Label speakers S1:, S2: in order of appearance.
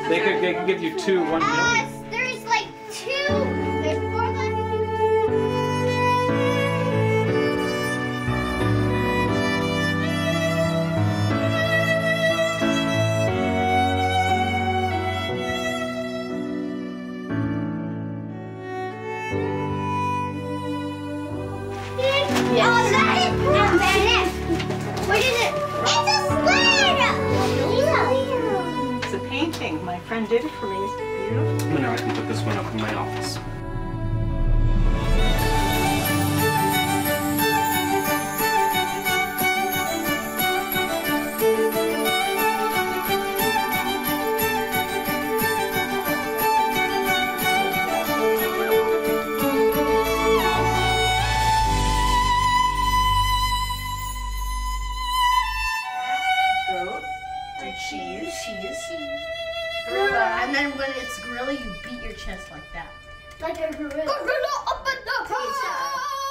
S1: They could give you 2, 1 million.
S2: There's like 2. There's 4 left.
S3: Yes.
S2: Oh, that is perfect. What is it? It's a sled.
S3: It's a painting. My friend did it for me. It's beautiful.
S1: Now I can put this one up in my office.
S3: Goat. Do cheese.
S4: Gorilla. And then when it's gorilla, you beat your chest like that.
S2: Like a gorilla. Gorilla up in the pizza.